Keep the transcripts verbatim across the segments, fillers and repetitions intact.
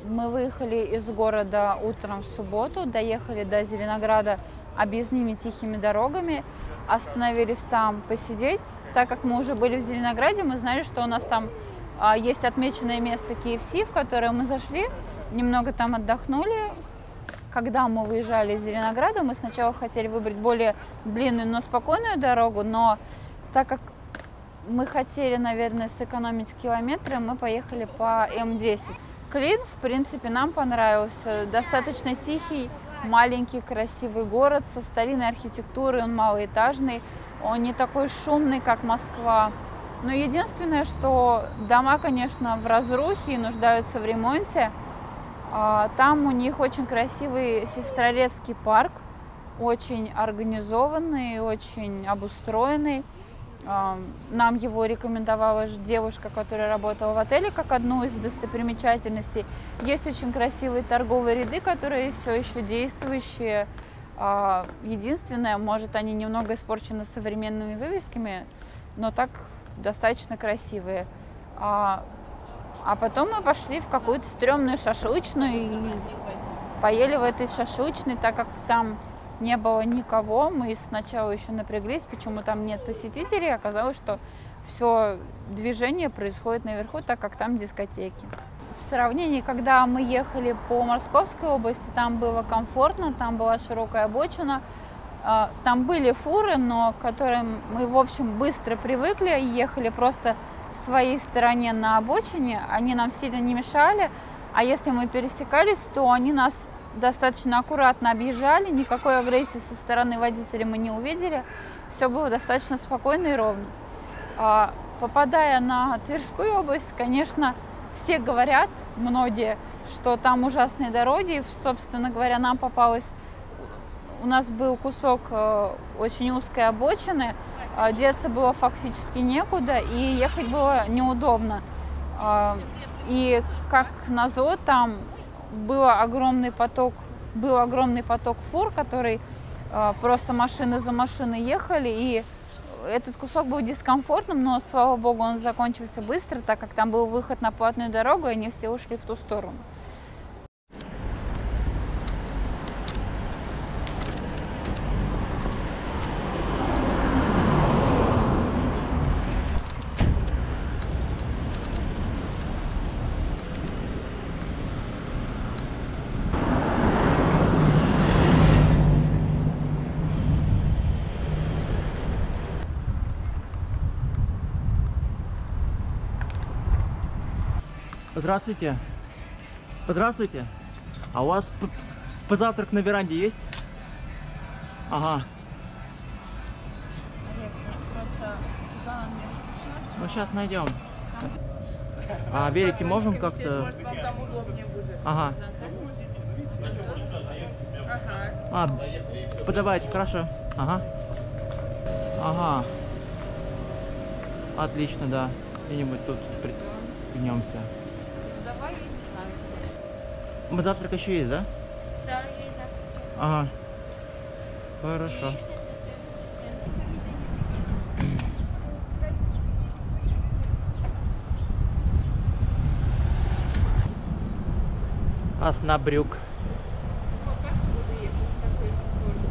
Мы выехали из города утром в субботу, доехали до Зеленограда объездными тихими дорогами, остановились там посидеть. Так как мы уже были в Зеленограде, мы знали, что у нас там а, есть отмеченное место кей эф си, в которое мы зашли, немного там отдохнули. Когда мы выезжали из Зеленограда, мы сначала хотели выбрать более длинную, но спокойную дорогу, но так как мы хотели, наверное, сэкономить километры, мы поехали по эм десять. Клин, в принципе, нам понравился. Достаточно тихий, маленький, красивый город со старинной архитектурой, он малоэтажный, он не такой шумный, как Москва. Но единственное, что дома, конечно, в разрухе и нуждаются в ремонте. Там у них очень красивый Сестрорецкий парк, очень организованный, очень обустроенный. Нам его рекомендовала девушка, которая работала в отеле, как одну из достопримечательностей. Есть очень красивые торговые ряды, которые все еще действующие. Единственное, может, они немного испорчены современными вывесками, но так достаточно красивые. А потом мы пошли в какую-то стрёмную шашлычную и поели в этой шашлычной, так как там не было никого. Мы сначала еще напряглись, почему там нет посетителей. Оказалось, что все движение происходит наверху, так как там дискотеки. В сравнении, когда мы ехали по Московской области, там было комфортно, там была широкая обочина. Там были фуры, но к которым мы, в общем, быстро привыкли, ехали просто в своей стороне на обочине, они нам сильно не мешали, а если мы пересекались, то они нас достаточно аккуратно объезжали, никакой агрессии со стороны водителя мы не увидели, все было достаточно спокойно и ровно. А, попадая на Тверскую область, конечно, все говорят, многие, что там ужасные дороги, собственно говоря, нам попалось, у нас был кусок э, очень узкой обочины, деться было фактически некуда, и ехать было неудобно. И как назло, там был огромный поток, был огромный поток фур, который просто машины за машиной ехали, и этот кусок был дискомфортным, но, слава богу, он закончился быстро, так как там был выход на платную дорогу, и они все ушли в ту сторону. Здравствуйте. Здравствуйте. А у вас позавтрак на веранде есть? Ага. Ну сейчас найдем. А велики можем как-то? Ага. А, подавайте, хорошо. Ага. Ага. Отлично, да. Где-нибудь тут пригнемся. Давай, я не знаю. Мы завтрак еще есть, да? Да, есть завтрак. Ага. Хорошо. Оснабрюк. Вот так буду ехать, такой скоростью.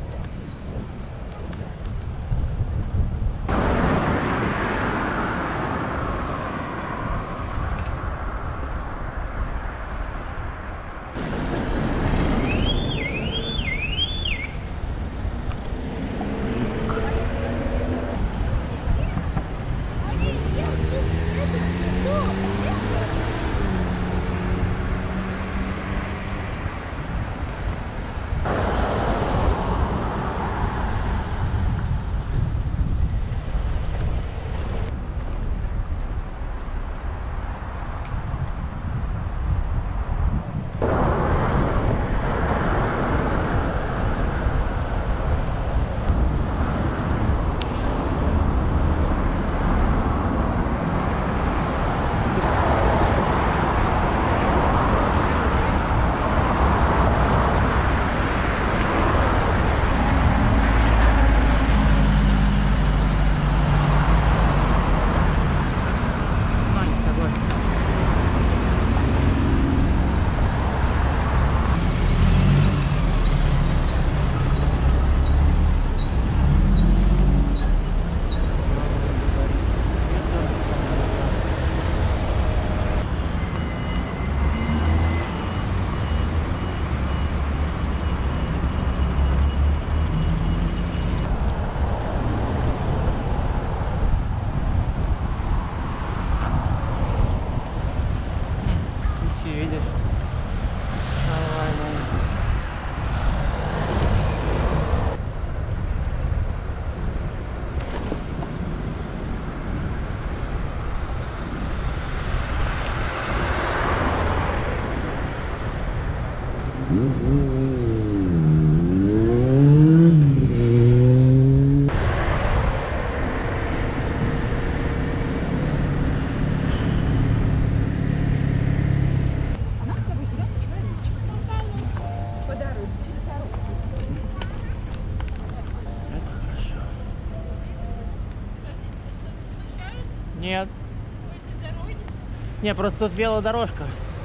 Нет. Не, просто тут велодорожка.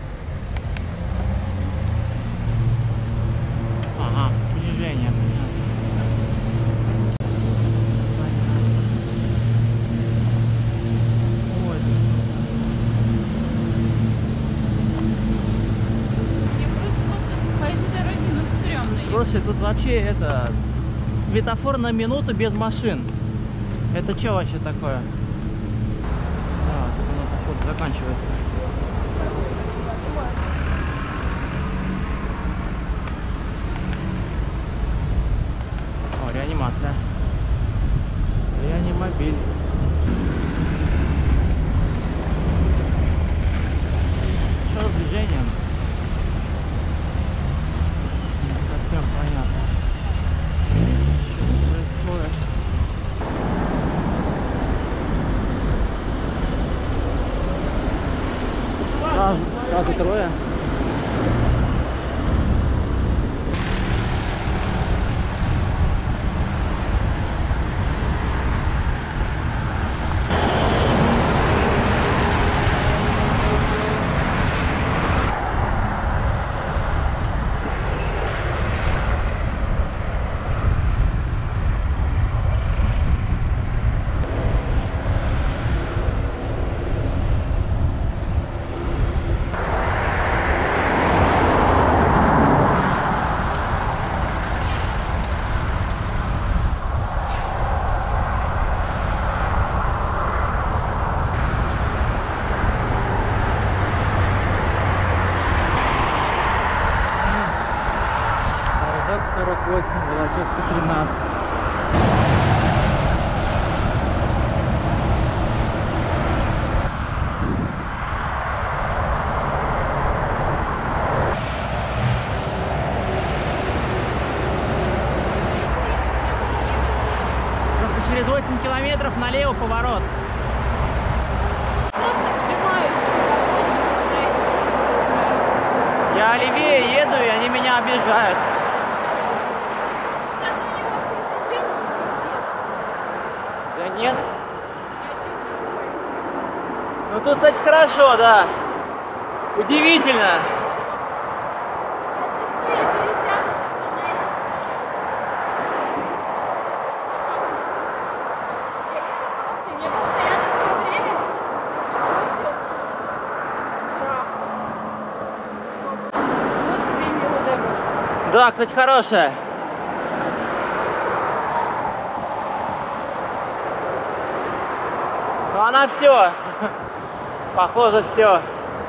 Ага, снижение. Вот. Я просто вот по этой дороге, ну, стрёмно. Слушай, тут вообще это светофор на минуту без машин. Это что вообще такое? Да, тут оно, походу, заканчивается. О, реанимация. Реанимобиль. Что с движением? Не совсем понятно. Что тут происходит? Сразу, сразу трое. сорок восемь, волочок сто тринадцать. Просто через восемь километров налево поворот. Просто вжимаюсь в обочину, знаете. Я левее еду, и они меня обижают. Да нет. Ну тут, кстати, хорошо, да. Удивительно. Да, кстати, хорошая. Но она все. Похоже, все.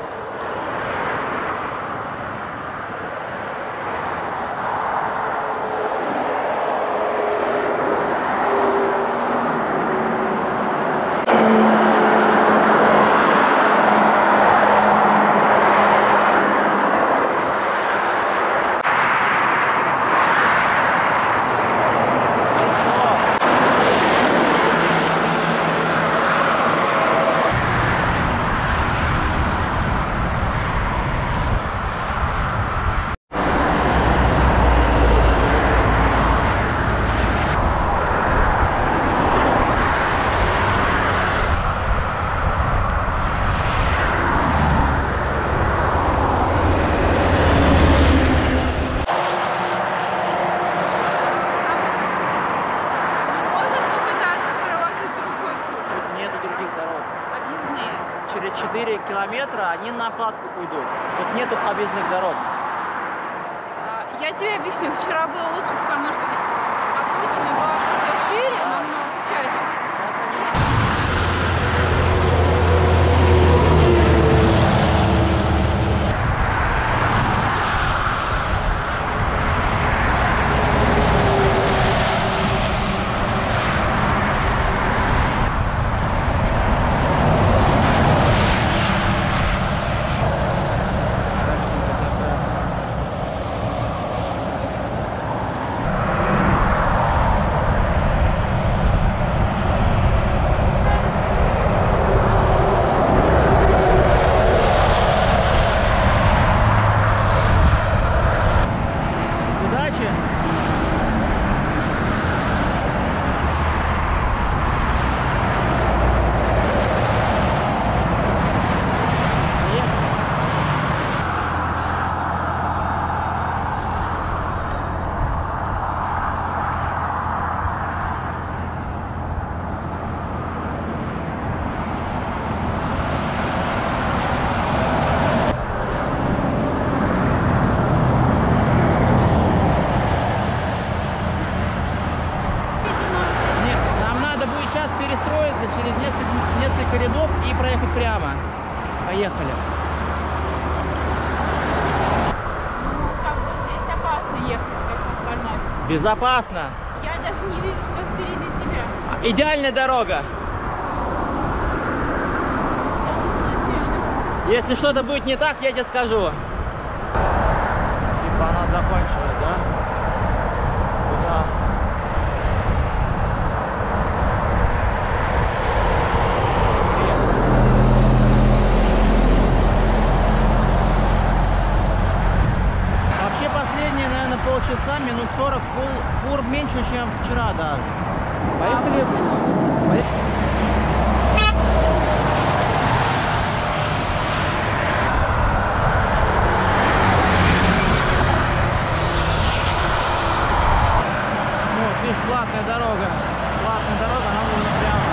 Через четыре километра они на платку уйдут. Тут нету объездных дорог. Я тебе объясню, вчера было лучше, потому что обычно была всегда шире, намного чаще. Безопасно. Я даже не вижу, что впереди тебя. Идеальная дорога. Если что-то будет не так, я тебе скажу. Типа она закончилась, да? Куда? Вообще последние, наверное, полчаса, минут сорок фур, фур меньше, чем вчера даже. Поехали. Поехали. Платная дорога, платная дорога, нам нужно прямо.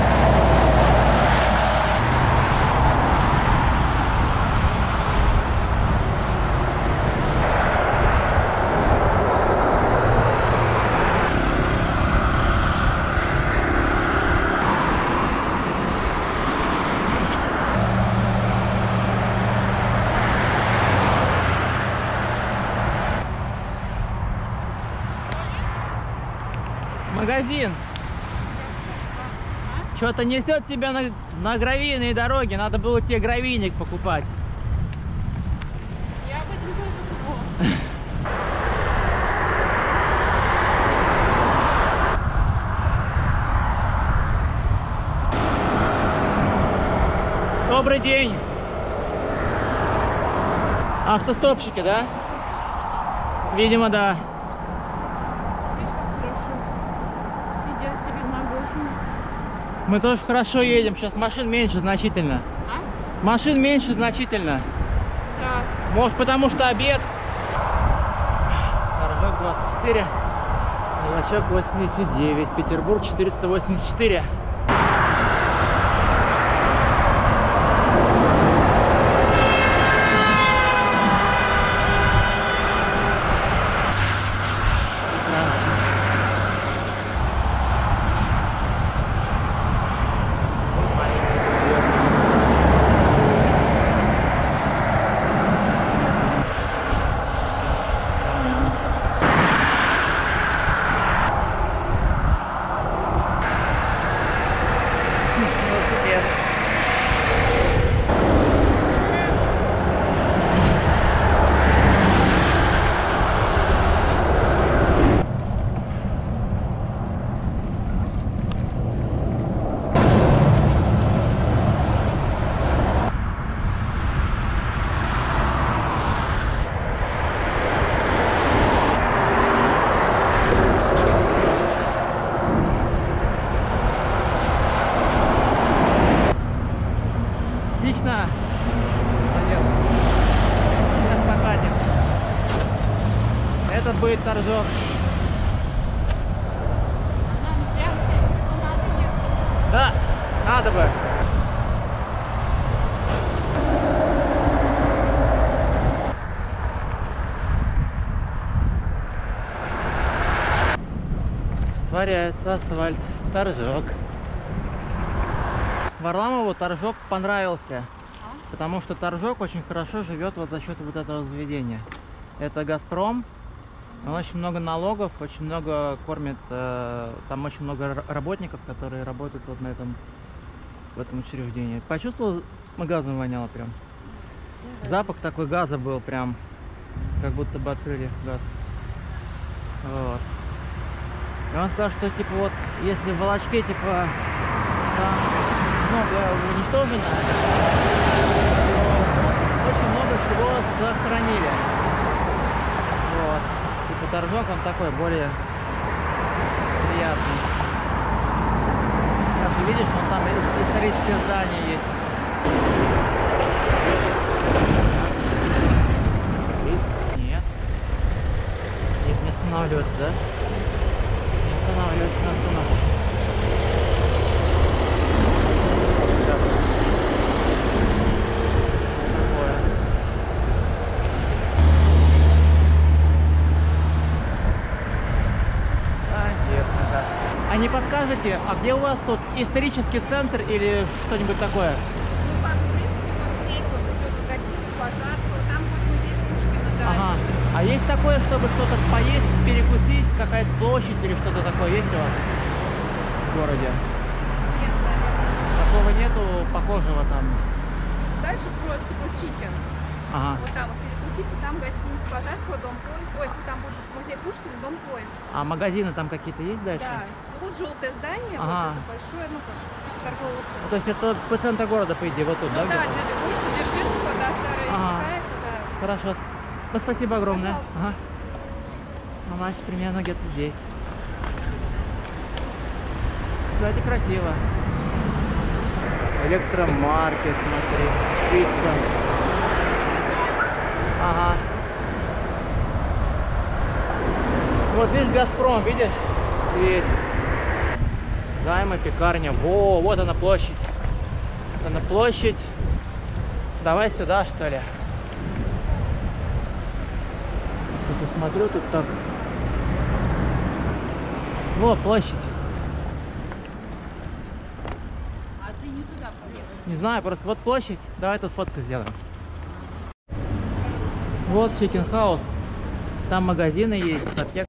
Магазин. Что-то несет тебя на, на гравийные дороги. Надо было тебе гравийник покупать. Я об этом тоже думала. Добрый день. Автостопщики, да? Видимо, да. Мы тоже хорошо едем, сейчас машин меньше значительно. А? Машин меньше значительно. Да. Может потому что обед. Торжок двадцать четыре, Мелочок восемьдесят девять, Петербург четыреста восемьдесят четыре. Отлично. Сейчас покатим. Это будет торжок. Да, надо бы. Растворяется асфальт. Торжок. Варламову торжок понравился, потому что торжок очень хорошо живет вот за счет вот этого заведения. Это Газпром, он очень много налогов, очень много кормит, э, там очень много работников, которые работают вот на этом, в этом учреждении. Почувствовал, газом воняло прям. Запах такой газа был прям, как будто бы открыли газ. Вот. И он сказал, что типа вот, если в Волочке типа там много уничтожено, очень много всего сохранили. Вот. Типа торжок он такой более приятный. Как ты видишь, он там исторические здания есть. Нет. Нет, не останавливаться, да? Не останавливаться на остановке. А не подскажете, а где у вас тут исторический центр или что-нибудь такое? Ну, в принципе, вот здесь вот идет гостиница Пожарского, там будет музей Пушкина, да. Ага. А есть такое, чтобы что-то поесть, перекусить, какая-то площадь или что-то такое есть у вас в городе? Нет, наверное. Такого нету похожего там? Дальше просто вот чикен. Ага. Вот там вот перекусите, там гостиница Пожарского, дом поезд. Ой, там будет музей Пушкина, дом поезд. А магазины там какие-то есть дальше? Да. Ну, вот желтое здание, Ага. вот это большое, ну как, типа торгового Ну, центра. то есть это по центру города, по идее, вот тут, Ну да? да, где-то? где улица Дзержинского, да, старая Ага. места, это да. Хорошо. Ну, спасибо огромное. Пожалуйста. Ага. Ну, значит, примерно где-то здесь. Кстати, красиво. Электромаркет, смотри. Пицца. Ага. Вот видишь, Газпром, видишь? Дверь. Займа, пекарня. Во, вот она площадь. Вот она площадь. Давай сюда, что ли. Я посмотрю, тут так. Во, площадь. А ты не туда поехал? Не знаю, просто вот площадь. Давай тут фотку сделаем. Вот Chicken House. Там магазины есть, аптека.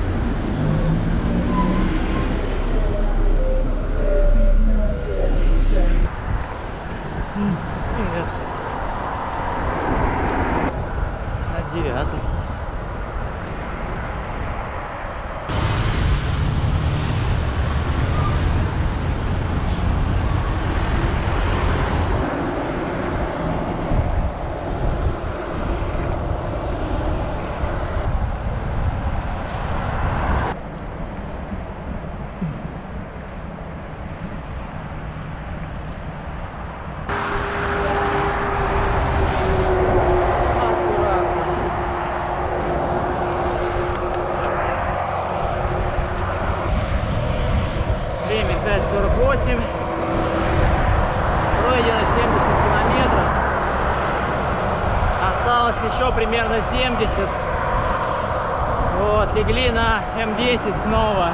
Привет. шестьдесят девятый. Время пять сорок восемь. Пройдено семьдесят километров. Осталось еще примерно семьдесят. Вот, легли на эм десять снова.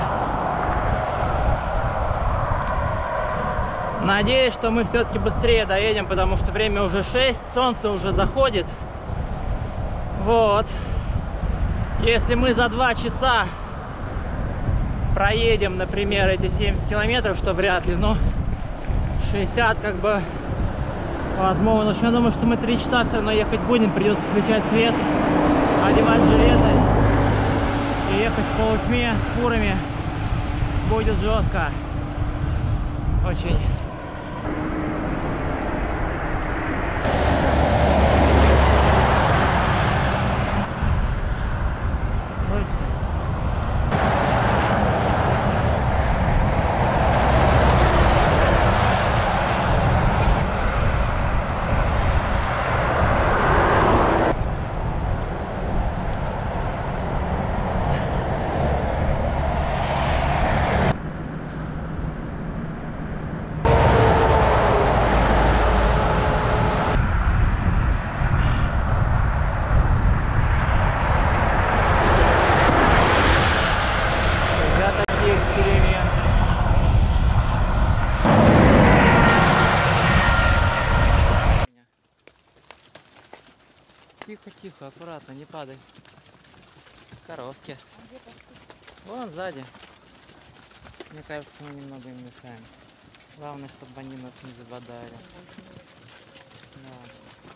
Надеюсь, что мы все-таки быстрее доедем, потому что время уже шесть, солнце уже заходит. Вот. Если мы за два часа проедем, например, эти семьдесят километров, что вряд ли, но шестьдесят как бы возможно. Я думаю, что мы три часа все равно ехать будем, придется включать свет, одевать жилеты и ехать в полутьме с фурами. Будет жестко. Очень. Тихо, тихо, аккуратно, не падай. Коровки. Вон сзади. Мне кажется, мы немного им мешаем. Главное, чтобы они нас не забодали. Да.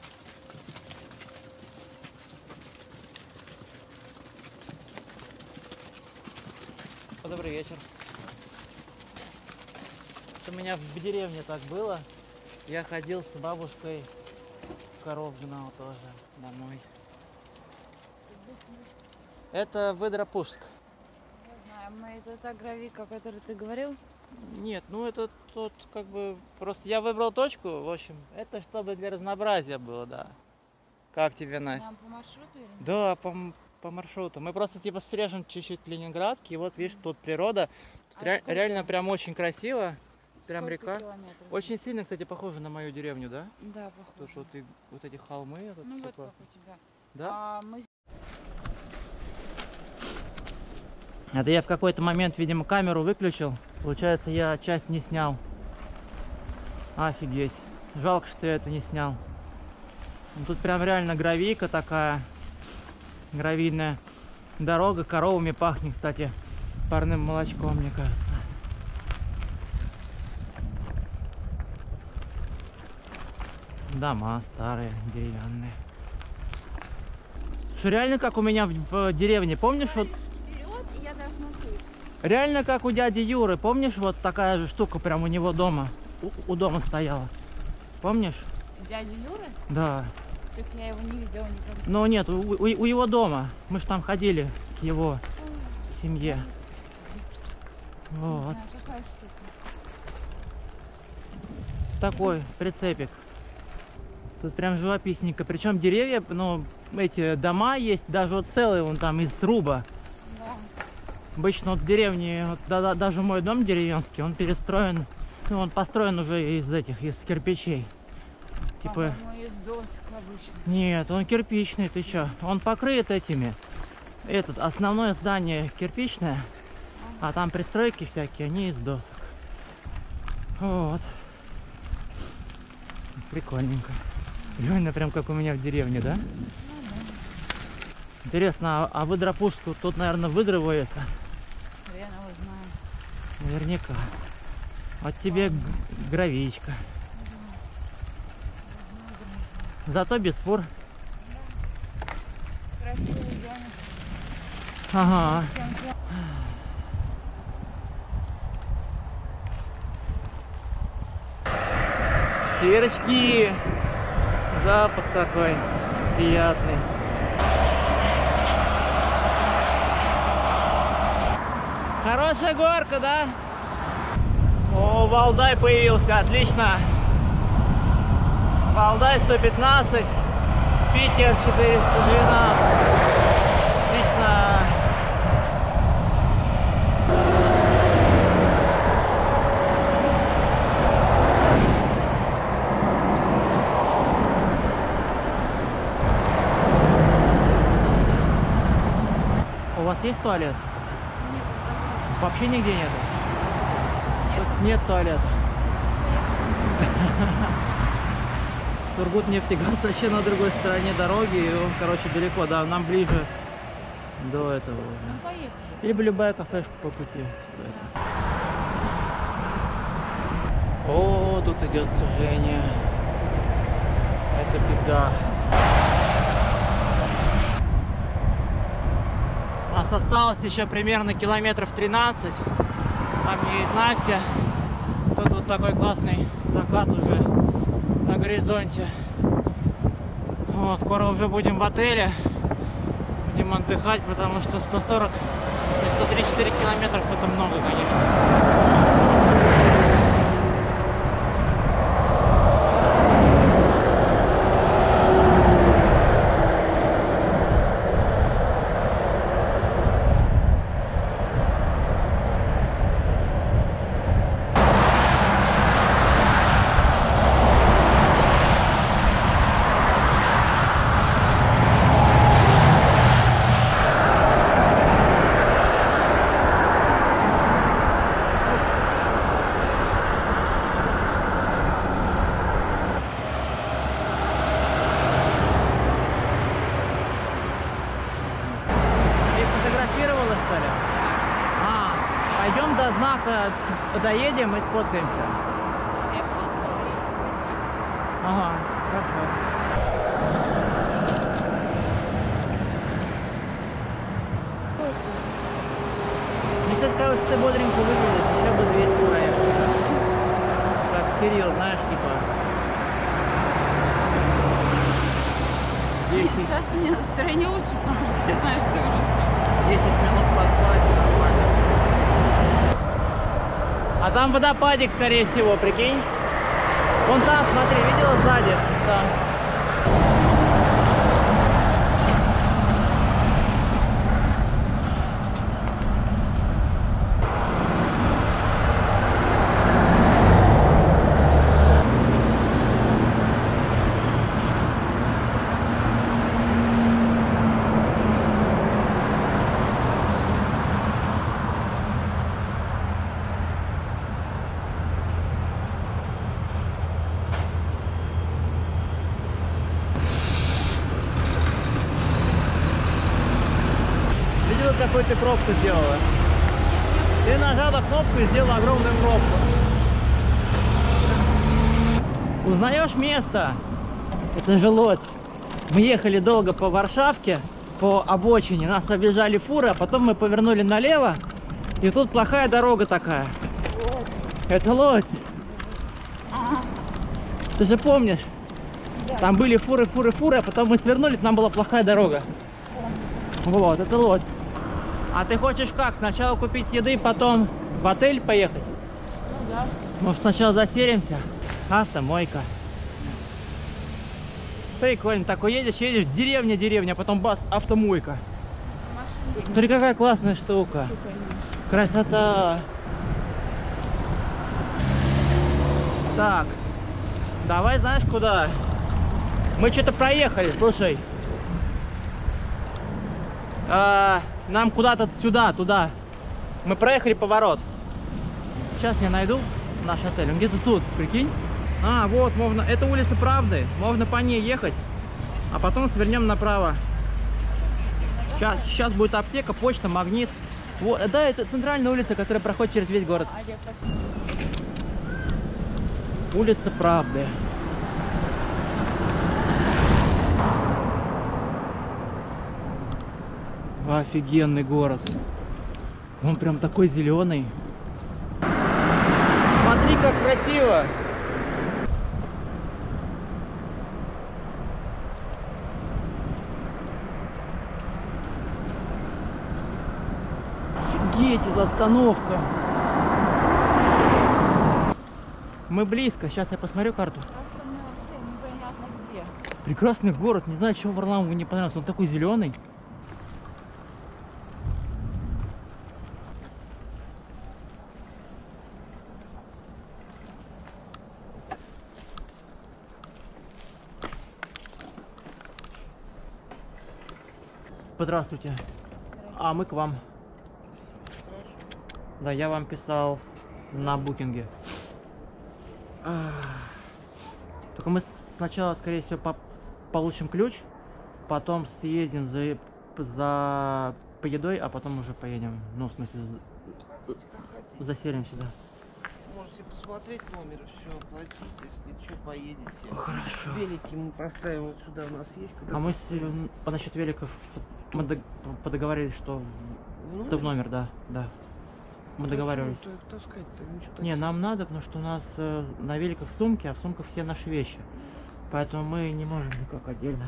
Добрый вечер. У меня в деревне так было. Я ходил с бабушкой, коров гнал тоже домой. Это Выдра-Пушск. Не знаю, мы это та гравика, о которой ты говорил? Нет, ну это тут как бы просто я выбрал точку, в общем, это чтобы для разнообразия было, да. Как тебе, Настя? Нам по маршруту или нет? Да, по, по маршруту. Мы просто типа срежем чуть-чуть Ленинградки, и вот видишь, тут природа. Тут А ре- сколько? реально прям очень красиво. Прям Сколько река. километров? Очень сильно, кстати, похоже на мою деревню, да? Да, Потому похоже. что вот, и, вот эти холмы, это Ну всё вот как классно. у тебя. Да? А, мы... Это я в какой-то момент, видимо, камеру выключил. Получается, я часть не снял. Офигеть. Жалко, что я это не снял. Ну, тут прям реально гравийка такая. Гравийная дорога, коровами пахнет, кстати, парным молочком, мне кажется. Дома старые, деревянные. Что реально как у меня в, в деревне, помнишь, вот Вперед, и я должна слышать. реально как у дяди Юры, помнишь, вот такая же штука прям у него дома, у, у дома стояла, помнишь? Дядя Юры? Да. Так я его не видела никогда. Но нет, у, у, у его дома, мы же там ходили к его семье. Вот. А какая штука? Такой прицепик. Тут прям живописненько. Причем деревья, ну, эти дома есть, даже вот целые вон там из сруба. Да. Обычно вот в деревне, вот, да, да, даже мой дом деревенский, он перестроен, ну, он построен уже из этих, из кирпичей. Типа... По-моему, из досок обычно. Нет, он кирпичный, ты чё? Он покрыт этими. Этот, основное здание кирпичное, а там пристройки всякие, они из досок. Вот. Прикольненько. Реально прям как у меня в деревне, да? Ну, да. Интересно, а, а выдропушку тут, наверное, выдровывается? Хрен его знает. Наверняка. Вот тебе г- гравичка. Зато без фур. Красивый домик. Ага. Всем тем- Сверчки. Запах такой приятный. Хорошая горка, да? О, Валдай появился, отлично. Валдай сто пятнадцать, Питер четыреста двенадцать. Отлично. У вас есть туалет? Вообще нигде нет? Нет. Тут нет туалета. Сургут-нефтегаз вообще на другой стороне дороги, и он, короче, далеко, да, нам ближе до этого уже. Ну, поехали. Либо любая кафешка по пути стоит. О, тут идет сужение. Это беда. У нас осталось еще примерно километров тринадцать. Там едет Настя. Тут вот такой классный закат уже на горизонте. О, скоро уже будем в отеле. Будем отдыхать, потому что сто сорок и сто тридцать четыре километров это много, конечно. Пойдем до знака, доедем и сфоткаемся. Я фоткала, я фоткала. Ага, хорошо. Мне кажется, что ты бодренько выглядишь, еще бы двести проехать. Как Кирилл, знаешь, типа. десять, Сейчас у меня настроение лучше, потому что я знаю, что ты уже устал. десять минут поспать, нормально. А там водопадик, скорее всего, прикинь. Вон там, смотри, видела сзади? Там. видел, какую ты пробку сделала? Ты нажала кнопку и сделала огромную пробку. Узнаешь место? Это же Лодзь. Мы ехали долго по Варшавке, по обочине. Нас объезжали фуры, а потом мы повернули налево. И тут плохая дорога такая. Лодзь. Это Лодзь. Ага. Ты же помнишь? Да. Там были фуры, фуры, фуры, а потом мы свернули, там была плохая дорога. Вот, это Лодзь. А ты хочешь как? Сначала купить еды, потом в отель поехать? Ну да. Может, сначала заселимся? Автомойка. Прикольно, такой едешь, едешь, деревня, деревня, а потом бас, автомойка. Машина. Смотри, какая классная штука. Красота. Так, давай знаешь куда? Мы что-то проехали, слушай. А, нам куда-то сюда, туда. Мы проехали поворот. Сейчас я найду наш отель. Он где-то тут, прикинь. А, вот, можно. Это улица Правды. Можно по ней ехать, а потом свернем направо. Сейчас, сейчас будет аптека, почта, магнит. Вот, да, это центральная улица, которая проходит через весь город. Улица Правды. Офигенный город. Он прям такой зеленый. Смотри, как красиво. Офигеть, это остановка. Мы близко. Сейчас я посмотрю карту. Просто мне вообще непонятно где. Прекрасный город. Не знаю, чего Варламову не понравился. Он такой зеленый. Здравствуйте. А мы к вам. Да, я вам писал на букинге. Только мы сначала, скорее всего, по получим ключ, потом съездим за, за по едой, а потом уже поедем. Ну, в смысле, за, заселим сюда. Можете посмотреть номер, все оплатить, если что, поедете. Хорошо. Велики мы поставим вот сюда, у нас есть куда. А мы с, по насчет великов мы дог, подоговорились, что в, в номер, да, да. Мы договаривались. Ну, таскать-то, Не, нам надо, потому что у нас э, на великах сумки, а в сумках все наши вещи. Поэтому мы не можем никак отдельно.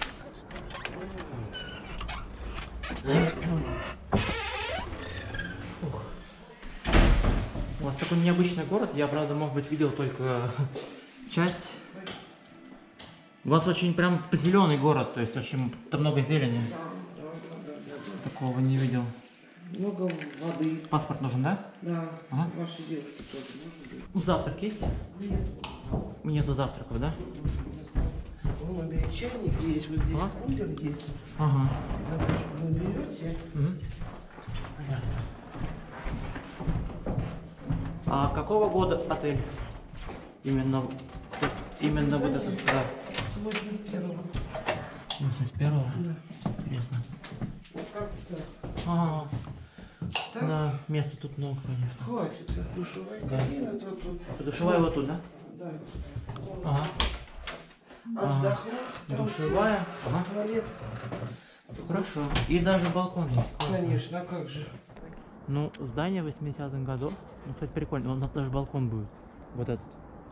Ух. У вас такой необычный город. Я, правда, может быть, видел только часть. У вас очень прям зеленый город, то есть очень там много зелени. Такого не видел. Много воды. Паспорт нужен, да? Да. Ага. Вашей девушке тоже нужен. Завтрак есть? Нет. Нету завтраков, да? Вон наберет чайник есть, вот здесь А? кулер есть. Ага. Вы наберете. Угу. Понятно. А какого года отель? Именно, именно вот этот, да. С восемьдесят первого. восемьдесят первого? Да. Интересно. Как-то. Ага. Так? Да, места тут много, конечно. Хватит. Душевая Да. кабина, тут, тут. Душевая вот тут, да? Да. Ага. Отдохнуть. Там Душевая. Ага. туалет. Хорошо. И даже балкон есть. Конечно, а как же? Ну, здание восьмидесятых годов. Ну, кстати, прикольно. У нас даже балкон будет. Вот этот.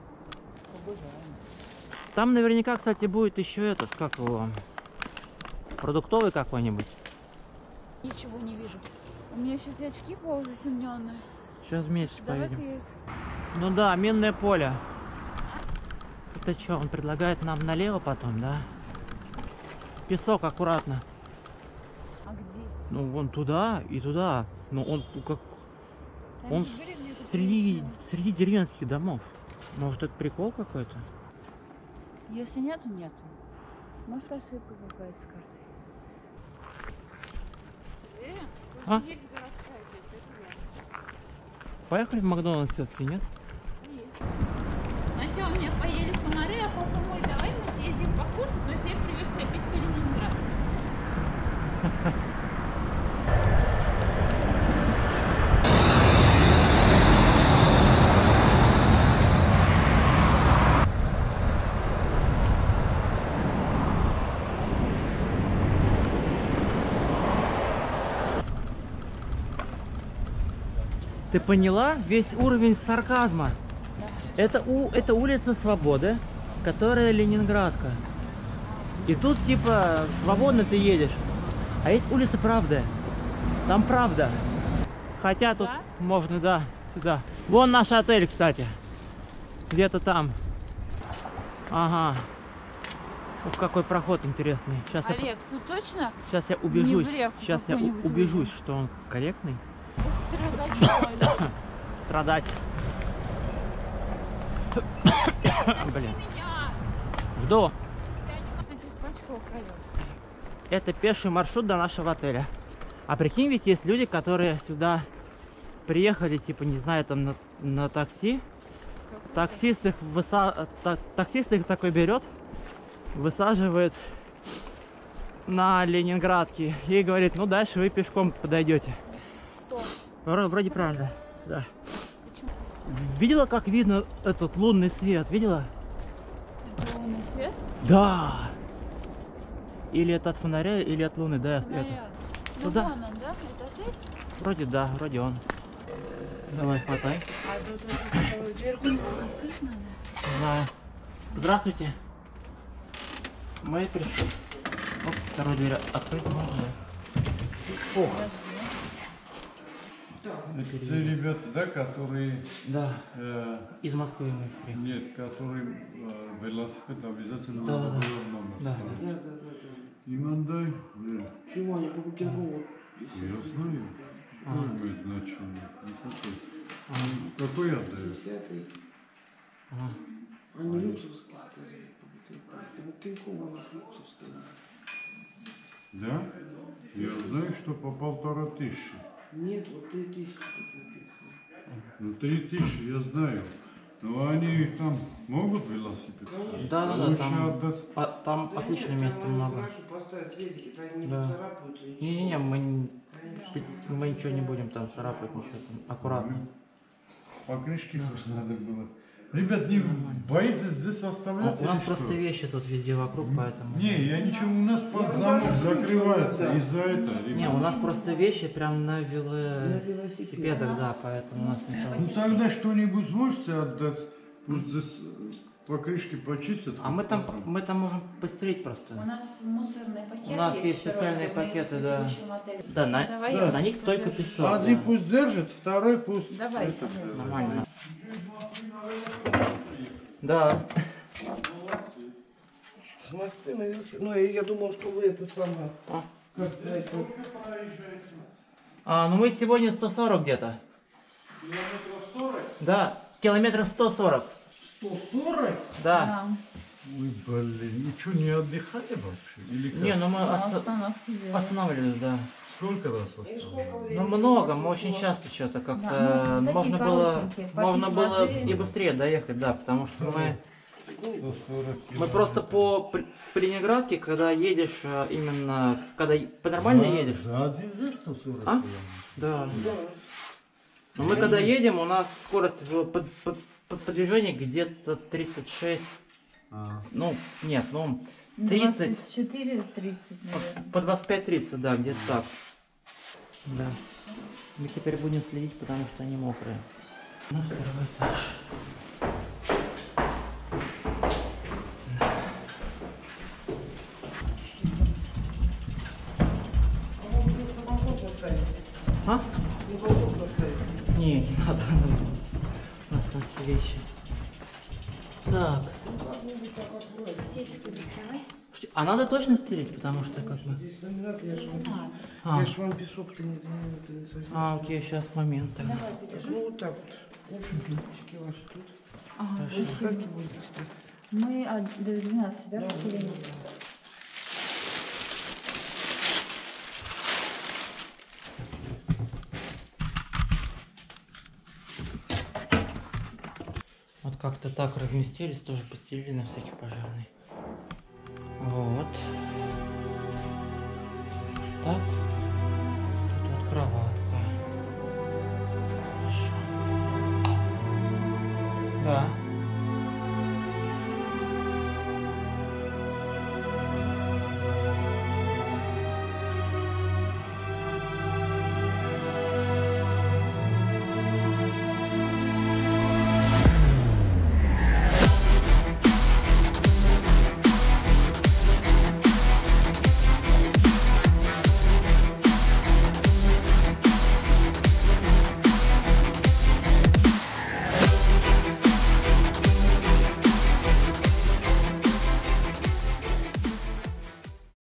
Там наверняка, кстати, будет еще этот, как его, продуктовый какой-нибудь. Ничего не вижу. У меня сейчас очки полузатемненные. Сейчас вместе Давай-ка поедем. я их... Ну да, минное поле. Это что, он предлагает нам налево потом, да? Песок аккуратно. А где? Ну, вон туда и туда. Ну, он как... Там Он же были где-то среди, красиво. среди деревенских домов. Может, это прикол какой-то? Если нету, нету. Может, ошибка какая-то с картой. Уверен? Тут А? же есть городская часть, это да. Поехали в Макдональдс все-таки, нет? Сначала у меня поели комары, а потом, ой, давай мы съездим покушать, но я привез опять в Калининград. Ты поняла весь уровень сарказма? Да. Это, у, это улица Свободы, которая Ленинградка. И тут типа свободно ты едешь. А есть улица Правды. Там правда. Хотя тут да? можно, да, сюда. Вон наш отель, кстати. Где-то там. Ага. Ух, какой проход интересный. Сейчас Олег, я, ты точно? сейчас я убежусь. в ревку Сейчас я у- какую-нибудь убежусь, что он корректный. Страдать не надо. Страдать. Блин. Жду. Это пеший маршрут до нашего отеля. А прикинь, ведь есть люди, которые сюда приехали, типа, не знаю, там на, на такси. Таксист их, выса... та- таксист их такой берет, высаживает на Ленинградке и говорит, ну дальше вы пешком подойдете. Что? Вроде, вроде правда, да. Видела, как видно этот лунный свет? Видела? Это лунный свет? Да. Или это от фонаря, или от луны, да. Это. Снаряд. Ну Туда. вон он, да? Это отель? Вроде да, вроде он. Давай, хватай. А тут эту вторую дверку открыть надо? Знаю. Здравствуйте. Мы пришли. Оп, вторую дверь открыть можно. Ох. Те ребята, да, которые... Да. э, Из Москвы мы приехали. нет, которые э, велосипед обязательно Да, да, надо да. было номер Да. ставить. Да, да, да, да. Им отдай. Э, Чего они по Букингу? Я знаю. Ага. Какое имеет значение? Никакой. Ага. Какой отдает? Десятый. Ага. Они люксовские сказали по Букингу. По Букингу у нас люксовские. Да? Я знаю, что по полтора тысячи. Нет, вот три тысячи тут написано. Ну, три тысячи я знаю. Но они там могут велосипед ставить? Да, да, да, Лучше там, отдать. а, там Да отличное нет, место там они много. хорошо поставят велики, там не Да. поцарапаются. ничего. Не-не-не, мы, не- Конечно. мы ничего не будем там царапать, ничего там. Аккуратно. Покрышки хоть надо было. Ребят, не боитесь здесь У, оставлять у нас или что? просто вещи тут везде вокруг, поэтому... Не, я ничего, у нас под замок закрывается из-за этого. Не, ребят. у нас просто вещи прям на На велосипедах. велосипедах, да, поэтому у нас Ну никого... тогда что-нибудь можете отдать? Пусть здесь э, покрышки почистят. А мы там, мы там можем постелить просто. У нас мусорные пакеты. У нас есть специальные широкие, мы пакеты, в да. предыдущем отеле. Да, на, Давай да, я на них только подержу. песок. Один да. пусть держит, второй пусть... Давай. это, э, Нормально. Да. С Москвы на велосипед. Ну, я я думал, что вы это самое. А. Как-то это. А, ну мы сегодня сто сорок где-то. Километров сорок? Да, километров сто сорок. сто сорок? Да. Да. Ой, блин, ничего не отдыхали вообще? Или как? Не, ну мы На оста- остановке делаем. останавливались, да. Сколько раз И сколько осталось? времени? Ну много, мы очень часто что-то как-то Да, ну, такие можно было, коротенькие, попить можно было воды. и быстрее доехать, да, потому что мы, сто сорок мы просто по, Пр- по Ленинградке, когда едешь э, именно, когда е- по нормально За- едешь, За один за сто сорок А? километров. да. Да. Но мы когда едем, у нас скорость в под- под- под- подвижения где-то тридцать шесть, А. ну нет, ну тридцать, двадцать четыре тридцать, наверное. по двадцать пять тридцать, да, где-то так. Да. Мы теперь будем следить, потому что они мокрые. Ну, второй этаж. А вы на балкон поставите? А? На балкон поставите? Не, не надо. У нас там все вещи. Так. Ну, как-нибудь так аккуратно. Что- А надо точно стелить, потому что как бы... Здесь ламинат, я ж вам, А, я ж вам песок-то не, не, не совсем. а окей, сейчас момент тогда. Давай, подержи. Ну, вот так вот. В общем, ключики ваши тут. Ага, Хорошо. Вы спасибо. скольки будете стоять? Мы от- до двенадцати, да, поселили? Вот как-то так разместились, тоже постелили на всякий пожарный. Вот. Так.